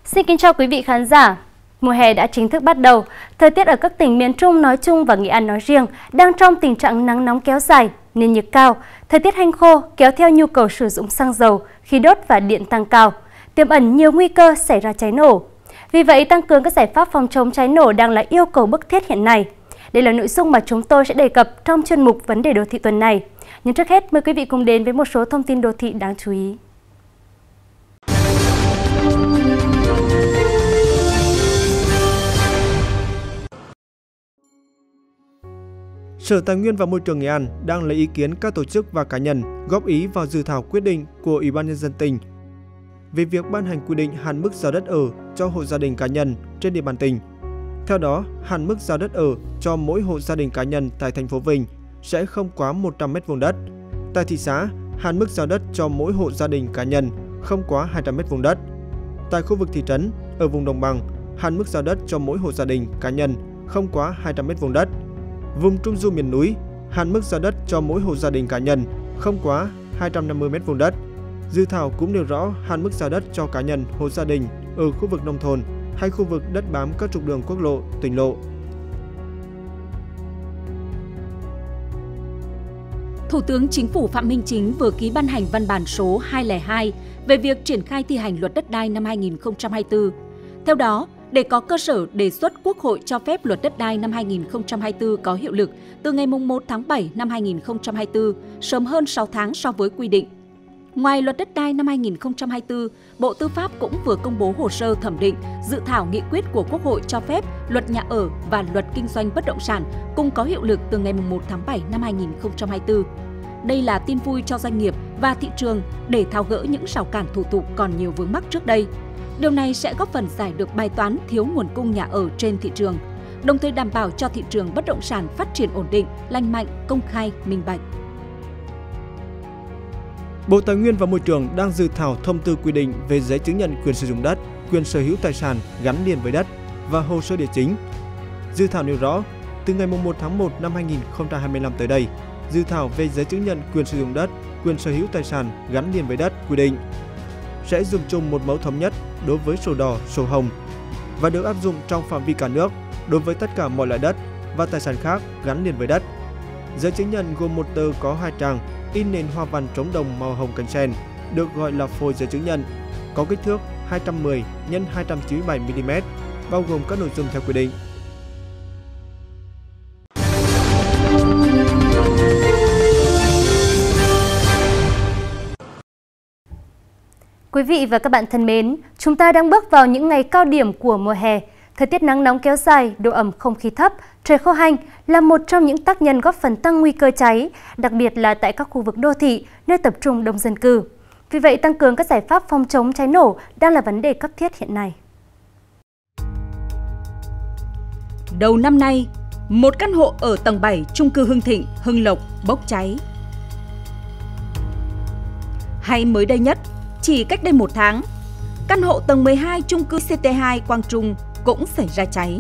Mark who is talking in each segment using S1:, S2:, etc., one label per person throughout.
S1: Xin kính chào quý vị khán giả. Mùa hè đã chính thức bắt đầu. Thời tiết ở các tỉnh miền Trung nói chung và Nghệ An nói riêng đang trong tình trạng nắng nóng kéo dài, nền nhiệt cao, thời tiết hanh khô kéo theo nhu cầu sử dụng xăng dầu, khí đốt và điện tăng cao, tiềm ẩn nhiều nguy cơ xảy ra cháy nổ. Vì vậy, tăng cường các giải pháp phòng chống cháy nổ đang là yêu cầu bức thiết hiện nay. Đây là nội dung mà chúng tôi sẽ đề cập trong chuyên mục Vấn đề đô thị tuần này. Nhưng trước hết, mời quý vị cùng đến với một số thông tin đô thị đáng chú ý.
S2: Sở Tài nguyên và Môi trường Nghệ An đang lấy ý kiến các tổ chức và cá nhân góp ý vào dự thảo quyết định của Ủy ban Nhân dân tỉnh về việc ban hành quy định hạn mức giao đất ở cho hộ gia đình cá nhân trên địa bàn tỉnh. Theo đó, hạn mức giao đất ở cho mỗi hộ gia đình cá nhân tại thành phố Vinh sẽ không quá 100 m2 đất. Tại thị xã, hạn mức giao đất cho mỗi hộ gia đình cá nhân không quá 200 m2 đất. Tại khu vực thị trấn, ở vùng đồng bằng, hạn mức giao đất cho mỗi hộ gia đình cá nhân không quá 200 m2 đất. Vùng Trung Du miền núi, hạn mức giao đất cho mỗi hộ gia đình cá nhân không quá 250 m2 đất. Dự thảo cũng nêu rõ hạn mức giao đất cho cá nhân, hộ gia đình ở khu vực nông thôn hay khu vực đất bám các trục đường quốc lộ, tỉnh lộ.
S3: Thủ tướng Chính phủ Phạm Minh Chính vừa ký ban hành văn bản số 202 về việc triển khai thi hành luật đất đai năm 2024. Theo đó, để có cơ sở đề xuất Quốc hội cho phép luật đất đai năm 2024 có hiệu lực từ ngày 1 tháng 7 năm 2024, sớm hơn 6 tháng so với quy định. Ngoài luật đất đai năm 2024, Bộ Tư pháp cũng vừa công bố hồ sơ thẩm định dự thảo nghị quyết của Quốc hội cho phép luật nhà ở và luật kinh doanh bất động sản cùng có hiệu lực từ ngày 1 tháng 7 năm 2024. Đây là tin vui cho doanh nghiệp và thị trường để tháo gỡ những rào cản thủ tục còn nhiều vướng mắc trước đây. Điều này sẽ góp phần giải được bài toán thiếu nguồn cung nhà ở trên thị trường, đồng thời đảm bảo cho thị trường bất động sản phát triển ổn định, lành mạnh, công khai, minh bạch.
S2: Bộ Tài nguyên và Môi trường đang dự thảo thông tư quy định về giấy chứng nhận quyền sử dụng đất, quyền sở hữu tài sản gắn liền với đất và hồ sơ địa chính. Dự thảo nêu rõ, từ ngày 1 tháng 1 năm 2025 tới đây, dự thảo về giấy chứng nhận quyền sử dụng đất, quyền sở hữu tài sản gắn liền với đất quy định sẽ dùng chung một mẫu thống nhất đối với sổ đỏ, sổ hồng và được áp dụng trong phạm vi cả nước đối với tất cả mọi loại đất và tài sản khác gắn liền với đất. Giấy chứng nhận gồm một tờ có 2 trang, in nền hoa văn trống đồng màu hồng cánh sen, được gọi là phôi giấy chứng nhận, có kích thước 210 x 297 mm, bao gồm các nội dung theo quy định.
S1: Quý vị và các bạn thân mến, chúng ta đang bước vào những ngày cao điểm của mùa hè. Thời tiết nắng nóng kéo dài, độ ẩm không khí thấp, trời khô hanh là một trong những tác nhân góp phần tăng nguy cơ cháy, đặc biệt là tại các khu vực đô thị, nơi tập trung đông dân cư. Vì vậy, tăng cường các giải pháp phòng chống cháy nổ đang là vấn đề cấp thiết hiện nay.
S3: Đầu năm nay, một căn hộ ở tầng 7 chung cư Hưng Thịnh, Hưng Lộc bốc cháy. Hay mới đây nhất, chỉ cách đây 1 tháng, căn hộ tầng 12 chung cư CT2 Quang Trung cũng xảy ra cháy.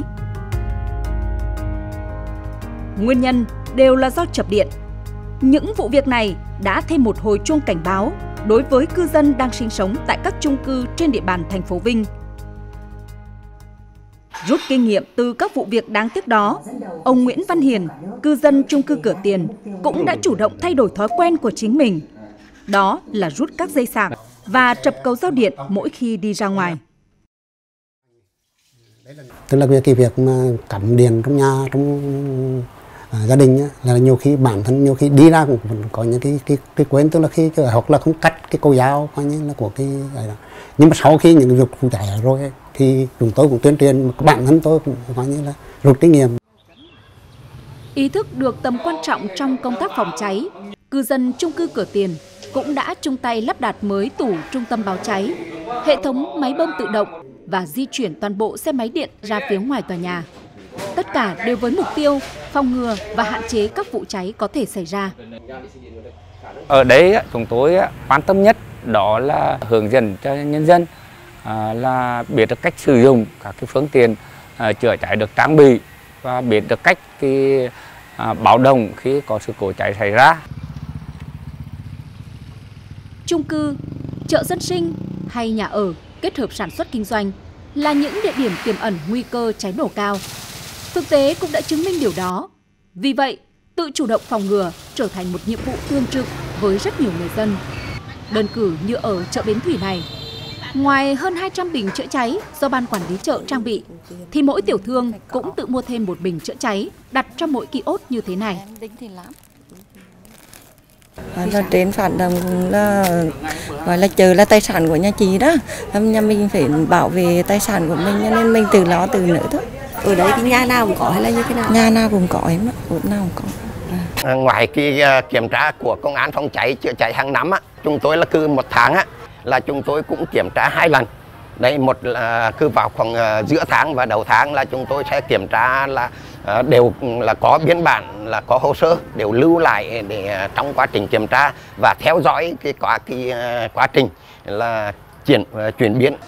S3: Nguyên nhân đều là do chập điện. Những vụ việc này đã thêm một hồi chuông cảnh báo đối với cư dân đang sinh sống tại các chung cư trên địa bàn thành phố Vinh. Rút kinh nghiệm từ các vụ việc đáng tiếc đó, ông Nguyễn Văn Hiền, cư dân chung cư Cửa Tiền, cũng đã chủ động thay đổi thói quen của chính mình. Đó là rút các dây sạc và trập cầu giao điện mỗi khi đi ra ngoài.
S4: Tức là cái việc mà cắm điện trong nhà, trong gia đình là nhiều khi bản thân nhiều khi đi ra cũng có những cái quên, tức là khi hoặc là không cắt cái cầu dao coi như là của cái đó. Nhưng mà sau khi những việc cụ thể rồi thì chúng tôi cũng tuyên truyền, bản thân tôi cũng coi như là rút kinh nghiệm.
S3: Ý thức được tầm quan trọng trong công tác phòng cháy, cư dân chung cư Cửa Tiền cũng đã chung tay lắp đặt mới tủ trung tâm báo cháy, hệ thống máy bơm tự động và di chuyển toàn bộ xe máy điện ra phía ngoài tòa nhà. Tất cả đều với mục tiêu phòng ngừa và hạn chế các vụ cháy có thể xảy ra.
S5: Ở đây chúng tôi quan tâm nhất đó là hướng dẫn cho nhân dân là biết được cách sử dụng các cái phương tiện chữa cháy được trang bị và biết được cách báo động khi có sự cố cháy xảy ra.
S3: Chung cư, chợ dân sinh hay nhà ở kết hợp sản xuất kinh doanh là những địa điểm tiềm ẩn nguy cơ cháy nổ cao. Thực tế cũng đã chứng minh điều đó. Vì vậy, tự chủ động phòng ngừa trở thành một nhiệm vụ thường trực với rất nhiều người dân. Đơn cử như ở chợ Bến Thủy này, ngoài hơn 200 bình chữa cháy do ban quản lý chợ trang bị, thì mỗi tiểu thương cũng tự mua thêm một bình chữa cháy đặt trong mỗi kiosk như thế này.
S6: Trên phản động cũng là gọi là chợ là tài sản của nhà chị đó, nhà mình phải bảo vệ tài sản của mình nên mình tự lo tự nữa thôi.
S7: Ở đấy cái nhà nào cũng có hay là như thế nào?
S6: Nhà nào cũng có em, ở nào cũng có.
S8: Ngoài cái kiểm tra của công an phòng cháy chữa cháy hàng năm chúng tôi là cứ một tháng là chúng tôi cũng kiểm tra 2 lần. Đây, một là cứ vào khoảng giữa tháng và đầu tháng là chúng tôi sẽ kiểm tra là đều là có biên bản, là có hồ sơ, đều lưu lại để trong quá trình kiểm tra và theo dõi cái quá trình là chuyển biến.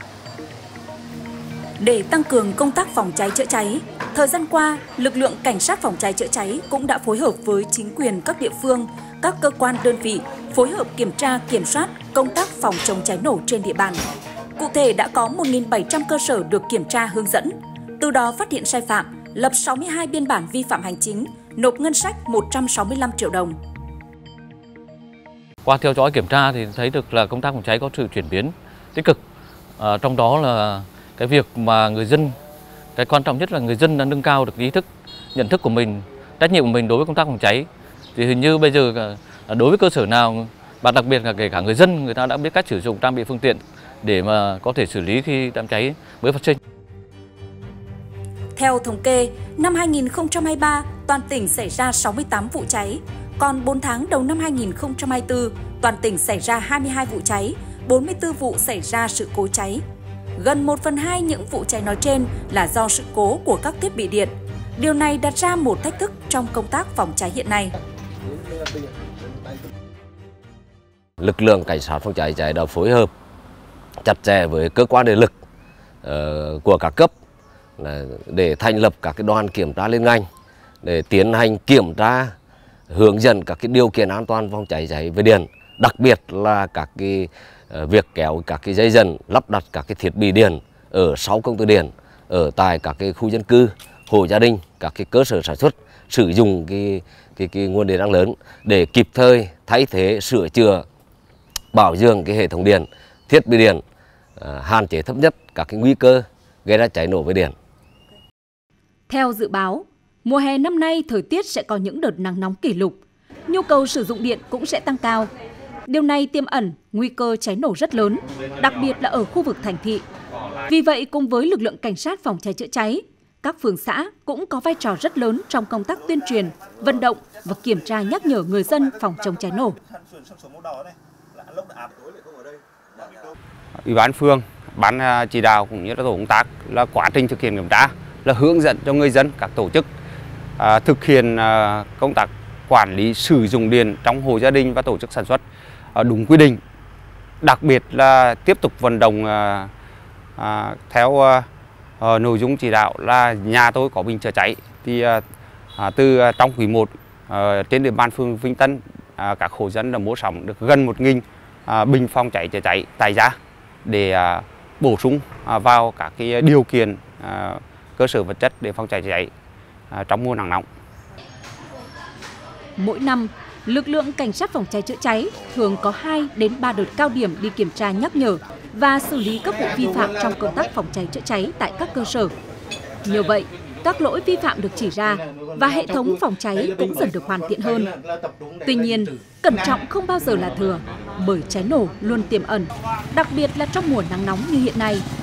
S3: Để tăng cường công tác phòng cháy chữa cháy, thời gian qua, lực lượng cảnh sát phòng cháy chữa cháy cũng đã phối hợp với chính quyền các địa phương, các cơ quan đơn vị phối hợp kiểm tra, kiểm soát công tác phòng chống cháy nổ trên địa bàn. Cụ thể đã có 1.700 cơ sở được kiểm tra hướng dẫn, từ đó phát hiện sai phạm, lập 62 biên bản vi phạm hành chính, nộp ngân sách 165 triệu đồng.
S9: Qua theo dõi kiểm tra thì thấy được là công tác phòng cháy có sự chuyển biến tích cực. Trong đó là cái việc mà người dân, cái quan trọng nhất là người dân đã nâng cao được ý thức, nhận thức của mình, trách nhiệm của mình đối với công tác phòng cháy. Thì hình như bây giờ đối với cơ sở nào, và đặc biệt là kể cả người dân, người ta đã biết cách sử dụng trang bị phương tiện để mà có thể xử lý khi đám cháy mới phát sinh.
S3: Theo thống kê, năm 2023, toàn tỉnh xảy ra 68 vụ cháy, còn 4 tháng đầu năm 2024, toàn tỉnh xảy ra 22 vụ cháy, 44 vụ xảy ra sự cố cháy. Gần 1/2 những vụ cháy nói trên là do sự cố của các thiết bị điện. Điều này đặt ra một thách thức trong công tác phòng cháy hiện nay.
S10: Lực lượng cảnh sát phòng cháy chữa cháy đã phối hợp chặt chẽ với cơ quan điện lực của các cấp để thành lập các cái đoàn kiểm tra liên ngành để tiến hành kiểm tra, hướng dẫn các cái điều kiện an toàn phòng cháy chữa cháy về điện, đặc biệt là các cái việc kéo các cái dây dẫn, lắp đặt các cái thiết bị điện ở 6 công ty điện, ở tại các cái khu dân cư, hộ gia đình, các cái cơ sở sản xuất sử dụng cái nguồn điện năng lớn để kịp thời thay thế, sửa chữa, bảo dưỡng cái hệ thống điện, thiết bị điện, hạn chế thấp nhất các cái nguy cơ gây ra cháy nổ về điện.
S3: Theo dự báo, mùa hè năm nay thời tiết sẽ có những đợt nắng nóng kỷ lục, nhu cầu sử dụng điện cũng sẽ tăng cao. Điều này tiềm ẩn nguy cơ cháy nổ rất lớn, đặc biệt là ở khu vực thành thị. Vì vậy, cùng với lực lượng cảnh sát phòng cháy chữa cháy, các phường xã cũng có vai trò rất lớn trong công tác tuyên truyền, vận động và kiểm tra nhắc nhở người dân phòng chống cháy nổ.
S5: Ủy ban phường, ban chỉ đạo cũng như là tổ công tác là quá trình thực hiện kiểm tra là hướng dẫn cho người dân, các tổ chức thực hiện công tác quản lý sử dụng điện trong hộ gia đình và tổ chức sản xuất đúng quy định. Đặc biệt là tiếp tục vận động theo nội dung chỉ đạo là nhà tôi có bình chữa cháy, thì từ trong quý 1 trên địa bàn phường Vinh Tân, các hộ dân đã mua sắm được gần 1.000 bình phòng cháy chữa cháy tại gia để bổ sung vào các cái điều kiện cơ sở vật chất để phòng cháy chữa cháy trong mùa nắng nóng.
S3: Mỗi năm, lực lượng cảnh sát phòng cháy chữa cháy thường có 2 đến 3 đợt cao điểm đi kiểm tra nhắc nhở và xử lý các vụ vi phạm trong công tác phòng cháy chữa cháy tại các cơ sở. Nhờ vậy, các lỗi vi phạm được chỉ ra và hệ thống phòng cháy cũng dần được hoàn thiện hơn. Tuy nhiên, cẩn trọng không bao giờ là thừa, bởi cháy nổ luôn tiềm ẩn, đặc biệt là trong mùa nắng nóng như hiện nay.